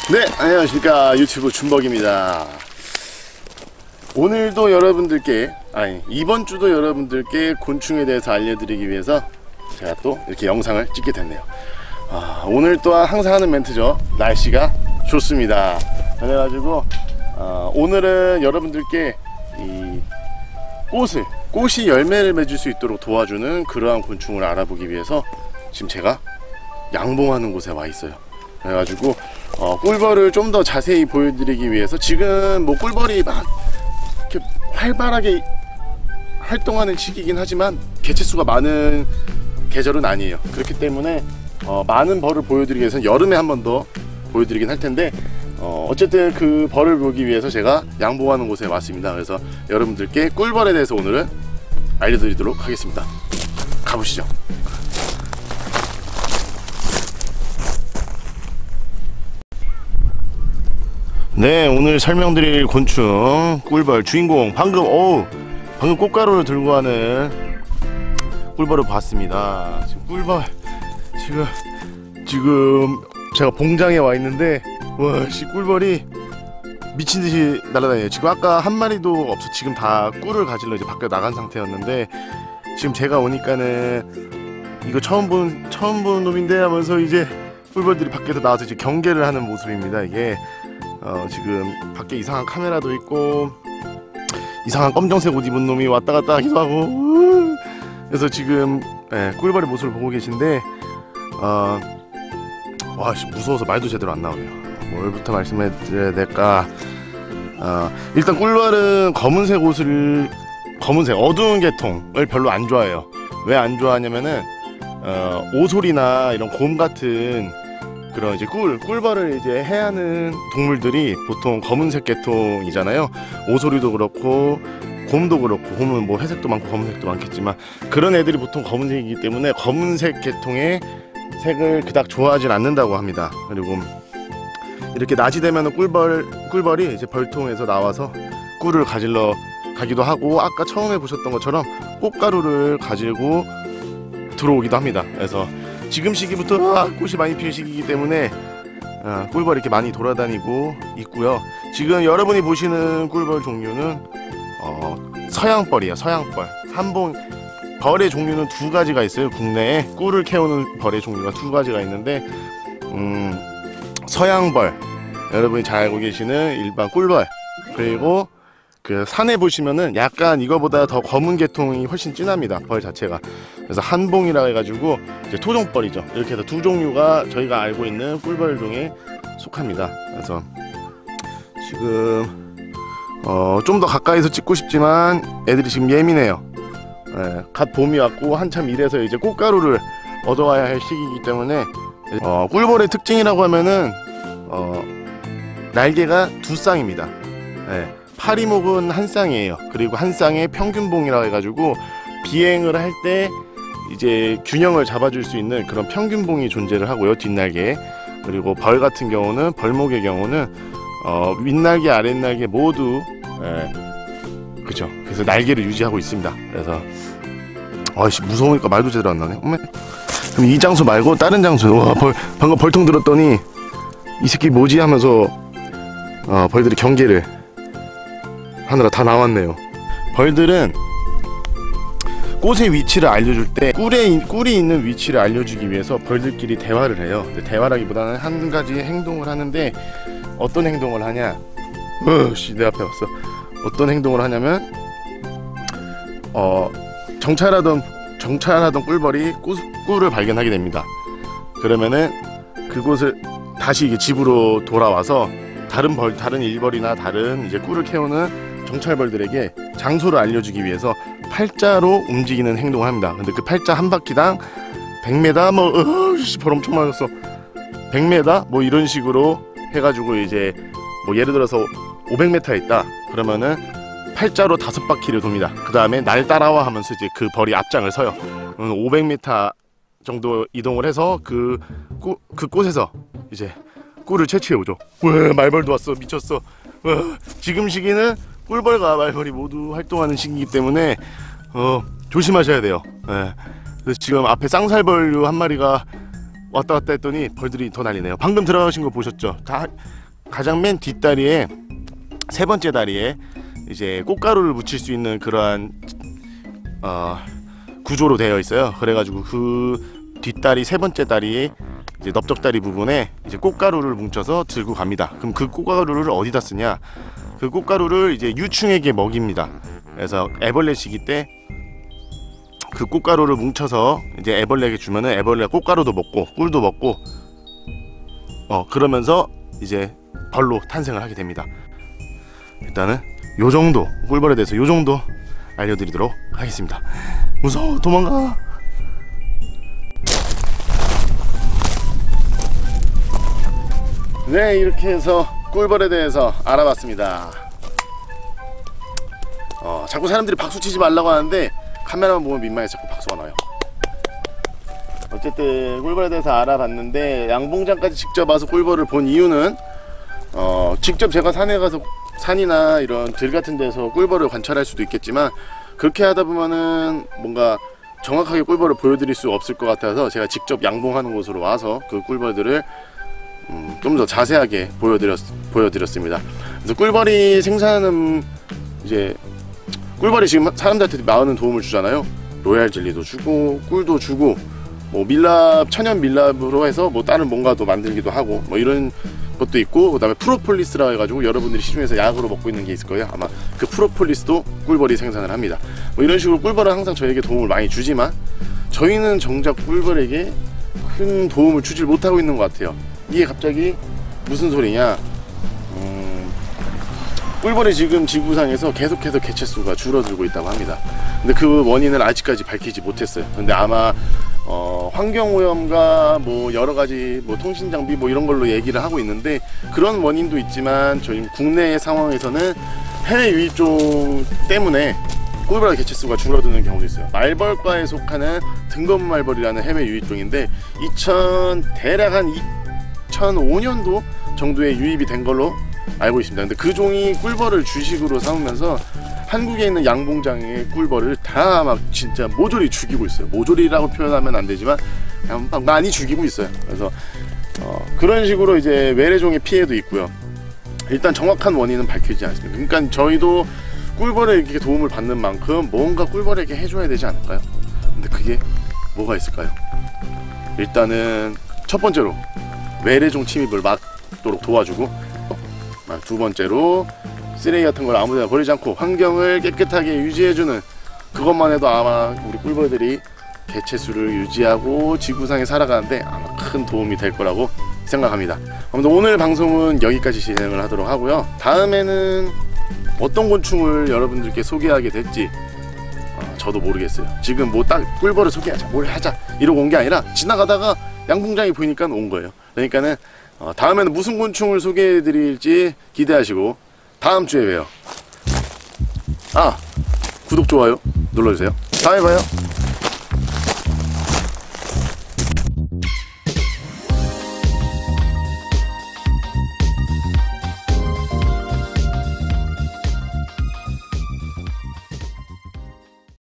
네, 안녕하십니까. 유튜브 준벅입니다. 오늘도 여러분들께, 이번 주도 여러분들께 곤충에 대해서 알려드리기 위해서 제가 또 이렇게 영상을 찍게 됐네요. 오늘 또한 항상 하는 멘트죠. 날씨가 좋습니다. 그래가지고 오늘은 여러분들께 이 꽃이 열매를 맺을 수 있도록 도와주는 그러한 곤충을 알아보기 위해서 지금 제가 양봉하는 곳에 와 있어요. 그래가지고 꿀벌을 좀 더 자세히 보여드리기 위해서, 지금 뭐 꿀벌이 막 이렇게 활발하게 활동하는 시기이긴 하지만 개체수가 많은 계절은 아니에요. 그렇기 때문에 많은 벌을 보여드리기 위해서는 여름에 한 번 더 보여드리긴 할 텐데, 어쨌든 그 벌을 보기 위해서 제가 양봉하는 곳에 왔습니다. 그래서 여러분들께 꿀벌에 대해서 오늘은 알려드리도록 하겠습니다. 가보시죠. 네, 오늘 설명드릴 곤충 꿀벌 주인공, 방금 꽃가루를 들고 가는 꿀벌을 봤습니다. 지금 꿀벌 지금 제가 봉장에 와 있는데, 꿀벌이 미친듯이 날아다녀요. 지금 아까 한 마리도 없어. 지금 다 꿀을 가지러 이제 밖에 나간 상태였는데, 지금 제가 오니까는 이거 처음 보는 놈인데 하면서 이제 꿀벌들이 밖에서 나와서 이제 경계를 하는 모습입니다. 이게 지금 밖에 이상한 카메라도 있고 이상한 검정색 옷 입은 놈이 왔다 갔다 하기도 하고, 그래서 지금 꿀벌의 모습을 보고 계신데, 무서워서 말도 제대로 안 나오네요. 뭘부터 말씀해 드려야 될까. 일단 꿀벌은 검은색 어두운 계통을 별로 안 좋아해요. 왜 안 좋아하냐면은 오솔이나 이런 곰 같은 그런 이제 꿀벌을 이제 해하는 동물들이 보통 검은색 계통이잖아요. 오소리도 그렇고 곰도 그렇고, 곰은 뭐 회색도 많고 검은색도 많겠지만 그런 애들이 보통 검은색이기 때문에 검은색 계통의 색을 그닥 좋아하진 않는다고 합니다. 그리고 이렇게 낮이 되면은 꿀벌이 이제 벌통에서 나와서 꿀을 가지러 가기도 하고, 아까 처음에 보셨던 것처럼 꽃가루를 가지고 들어오기도 합니다. 그래서 지금 시기부터 꽃이 많이 피는 시기이기 때문에 꿀벌이 이렇게 많이 돌아다니고 있고요. 지금 여러분이 보시는 꿀벌 종류는 서양벌이에요. 서양벌. 벌의 종류는 두 가지가 있어요. 국내에 꿀을 캐오는 벌의 종류가 두 가지가 있는데, 서양벌, 여러분이 잘 알고 계시는 일반 꿀벌, 그리고 그 산에 보시면은 약간 이거보다 더 검은 계통이 훨씬 진합니다. 벌 자체가. 그래서 한봉이라 해가지고 이제 토종벌이죠. 이렇게 해서 두 종류가 저희가 알고 있는 꿀벌 중에 속합니다. 그래서 지금 좀 더 가까이서 찍고 싶지만 애들이 지금 예민해요. 갓 봄이 왔고 한참 이래서 이제 꽃가루를 얻어와야 할 시기이기 때문에, 꿀벌의 특징이라고 하면은 날개가 두 쌍입니다. 파리목은 한 쌍이에요. 그리고 한 쌍에 평균봉이라고 해가지고 비행을 할 때 이제 균형을 잡아줄 수 있는 그런 평균봉이 존재를 하고요, 뒷날개에. 그리고 벌 같은 경우는, 벌목의 경우는 윗날개 아랫날개 모두 그죠. 그래서 날개를 유지하고 있습니다. 그래서 무서우니까 말도 제대로 안 나네. 그럼 이 장소 말고 다른 장소, 방금 벌통 들었더니 이 새끼 뭐지 하면서 벌들이 경계를 하느라 다 나왔네요. 벌들은 꽃의 위치를 알려줄 때 꿀이 있는 위치를 알려주기 위해서 벌들끼리 대화를 해요. 대화라기보다는 한 가지 행동을 하는데, 어떤 행동을 하냐, 내 앞에 왔어. 어떤 행동을 하냐면 정찰하던 꿀벌이 꿀을 발견하게 됩니다. 그러면은 그곳을 다시 이게 집으로 돌아와서 다른 일벌이나 다른 이제 꿀을 캐오는 정찰벌들에게 장소를 알려주기 위해서 팔자로 움직이는 행동을 합니다. 근데 그 팔자 한 바퀴당 100m 벌 엄청 많았어. 100m 뭐 이런 식으로 해가지고, 이제 뭐 예를 들어서 500m에 있다 그러면은 팔자로 5바퀴를 돕니다. 그 다음에 날 따라와 하면서 이제 그 벌이 앞장을 서요. 500m 정도 이동을 해서 그 꽃에서 이제 꿀을 채취해 오죠. 말벌도 왔어. 미쳤어. 지금 시기는 꿀벌과 말벌이 모두 활동하는 시기이기 때문에 조심하셔야 돼요. 그래서 지금 앞에 쌍살벌류 한 마리가 왔다 갔다 했더니 벌들이 더 난리네요. 방금 들어가신 거 보셨죠? 가장 맨 뒷다리에, 세 번째 다리에 이제 꽃가루를 묻힐 수 있는 그러한 구조로 되어 있어요. 그래가지고 그 뒷다리 세 번째 다리에 이제 넓적다리 부분에 이제 꽃가루를 뭉쳐서 들고 갑니다. 그럼 그 꽃가루를 어디다 쓰냐? 그 꽃가루를 이제 유충에게 먹입니다. 그래서 애벌레 시기 때 그 꽃가루를 뭉쳐서 이제 애벌레에게 주면은 애벌레가 꽃가루도 먹고 꿀도 먹고 그러면서 이제 벌로 탄생을 하게 됩니다. 일단은 요 정도, 꿀벌에 대해서 요 정도 알려드리도록 하겠습니다. 무서워, 도망가. 네, 이렇게 해서 꿀벌에 대해서 알아봤습니다. 자꾸 사람들이 박수 치지 말라고 하는데 카메라만 보면 민망해서 자꾸 박수가 나요. 어쨌든 꿀벌에 대해서 알아봤는데, 양봉장까지 직접 와서 꿀벌을 본 이유는 직접 제가 산에 가서, 산이나 이런 들 같은 데서 꿀벌을 관찰할 수도 있겠지만, 그렇게 하다 보면은 뭔가 정확하게 꿀벌을 보여드릴 수 없을 것 같아서 제가 직접 양봉하는 곳으로 와서 그 꿀벌들을 좀 더 자세하게 보여드렸습니다. 그래서 꿀벌이 생산하는, 이제 꿀벌이 지금 사람들한테 많은 도움을 주잖아요. 로얄 젤리도 주고 꿀도 주고, 뭐 밀랍, 천연 밀랍으로 해서 뭐 다른 뭔가도 만들기도 하고 뭐 이런 것도 있고, 그 다음에 프로폴리스라 해가지고 여러분들이 시중에서 약으로 먹고 있는 게 있을 거예요. 아마 그 프로폴리스도 꿀벌이 생산을 합니다. 뭐 이런 식으로 꿀벌은 항상 저에게 도움을 많이 주지만, 저희는 정작 꿀벌에게 큰 도움을 주질 못하고 있는 것 같아요. 이게 갑자기 무슨 소리냐? 꿀벌이 지금 지구상에서 계속해서 개체수가 줄어들고 있다고 합니다. 근데 그 원인을 아직까지 밝히지 못했어요. 근데 아마 환경오염과 뭐 여러가지 뭐 통신장비 뭐 이런 걸로 얘기를 하고 있는데, 그런 원인도 있지만 저희 국내의 상황에서는 해외 유입종 때문에 꿀벌 개체수가 줄어드는 경우도 있어요. 말벌과에 속하는 등검말벌이라는 해외 유입종인데, 대략 한 2005년도 정도에 유입이 된 걸로 알고 있습니다. 근데 그 종이 꿀벌을 주식으로 삼으면서 한국에 있는 양봉장의 꿀벌을 다 막 진짜 모조리 죽이고 있어요. 모조리라고 표현하면 안 되지만 그냥 막 많이 죽이고 있어요. 그래서 그런 식으로 이제 외래종의 피해도 있고요. 일단 정확한 원인은 밝히지 않습니다. 그러니까 저희도 꿀벌에게 도움을 받는 만큼 뭔가 꿀벌에게 해줘야 되지 않을까요? 근데 그게 뭐가 있을까요? 일단은 첫 번째로 외래종 침입을 막도록 도와주고, 두 번째로 쓰레기 같은 걸 아무데나 버리지 않고 환경을 깨끗하게 유지해주는, 그것만 해도 아마 우리 꿀벌들이 개체수를 유지하고 지구상에 살아가는데 아마 큰 도움이 될 거라고 생각합니다. 아무튼 오늘 방송은 여기까지 진행을 하도록 하고요. 다음에는 어떤 곤충을 여러분들께 소개하게 될지 저도 모르겠어요. 지금 뭐 딱 꿀벌을 소개하자, 뭘 하자 이러고 온 게 아니라 지나가다가 양봉장이 보이니까 온 거예요. 그러니까는 다음에는 무슨 곤충을 소개해 드릴지 기대하시고 다음 주에 봬요. 구독, 좋아요 눌러주세요. 다음에 봐요.